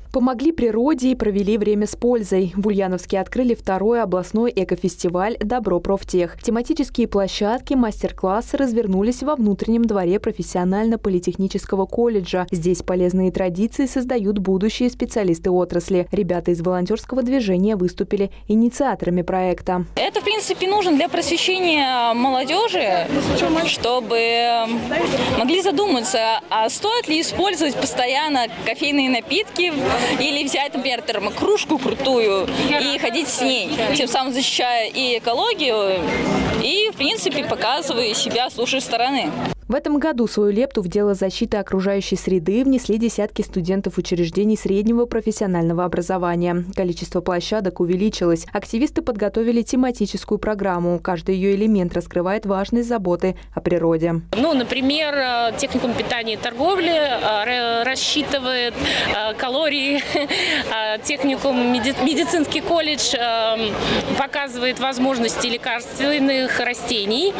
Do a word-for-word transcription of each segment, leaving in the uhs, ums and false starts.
Помогли природе и провели время с пользой. В Ульяновске открыли второй областной экофестиваль «Добро профтех». Тематические площадки, мастер-классы развернулись во внутреннем дворе профессионально-политехнического колледжа. Здесь полезные традиции создают будущие специалисты отрасли. Ребята из волонтерского движения выступили инициаторами проекта. Это, в принципе, нужно для просвещения молодежи, чтобы могли задуматься, а стоит ли использовать постоянно кофейные напитки, или взять, например, термокружку крутую и ходить с ней, тем самым защищая и экологию, и, в принципе, показывая себя с лучшей стороны. В этом году свою лепту в дело защиты окружающей среды внесли десятки студентов учреждений среднего профессионального образования. Количество площадок увеличилось. Активисты подготовили тематическую программу. Каждый ее элемент раскрывает важность заботы о природе. Ну, например, техникум питания и торговли рассчитывает калории. Техникум медицинский колледж показывает возможности лекарственных растений.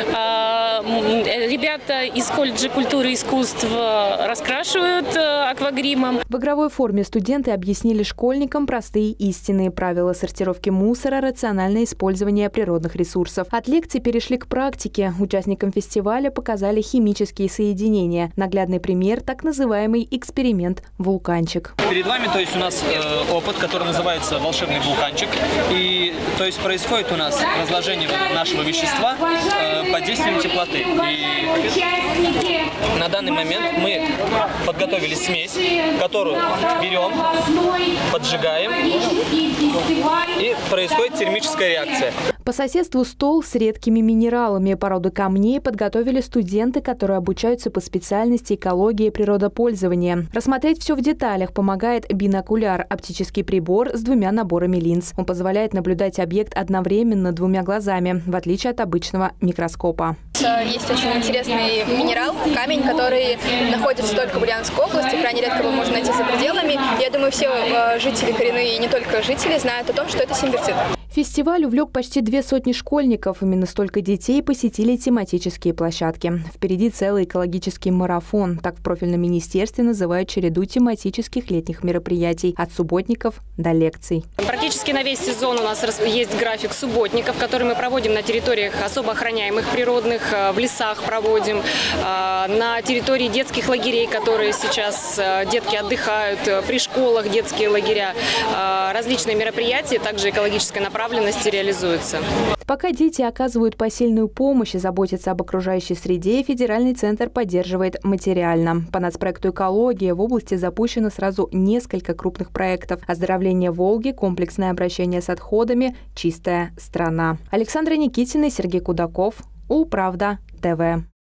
Ребята из колледжа культуры и искусств раскрашивают аквагримом. В игровой форме студенты объяснили школьникам простые истинные правила сортировки мусора, рациональное использование природных ресурсов. От лекций перешли к практике. Участникам фестиваля показали химические соединения. Наглядный пример – так называемый эксперимент «Вулканчик». Перед вами, то есть, у нас э, опыт, который называется «Волшебный вулканчик». И, то есть, происходит у нас разложение нашего вещества э, под действием теплоты. И на данный момент мы подготовили смесь, которую берем, поджигаем, и происходит термическая реакция. По соседству стол с редкими минералами. Породы камней подготовили студенты, которые обучаются по специальности экологии и природопользования. Рассмотреть все в деталях помогает бинокуляр – оптический прибор с двумя наборами линз. Он позволяет наблюдать объект одновременно двумя глазами, в отличие от обычного микроскопа. Есть очень интересный минерал, камень, который находится только в Ульяновской области, крайне редко его можно найти за пределами. Я думаю, все жители коренные, и не только жители, знают о том, что это симбирцит. Фестиваль увлек почти две сотни школьников. Именно столько детей посетили тематические площадки. Впереди целый экологический марафон. Так в профильном министерстве называют череду тематических летних мероприятий. От субботников до лекций. Практически на весь сезон у нас есть график субботников, который мы проводим на территориях особо охраняемых природных, в лесах проводим, на территории детских лагерей, которые сейчас детки отдыхают, при школах детские лагеря. Различные мероприятия, также экологическая направленность реализуются. Пока дети оказывают посильную помощь и заботятся об окружающей среде, федеральный центр поддерживает материально. По нацпроекту «Экология» в области запущено сразу несколько крупных проектов. Оздоровление Волги, комплексное обращение с отходами, чистая страна. Александра Никитина, Сергей Кудаков, Улправда, ТВ.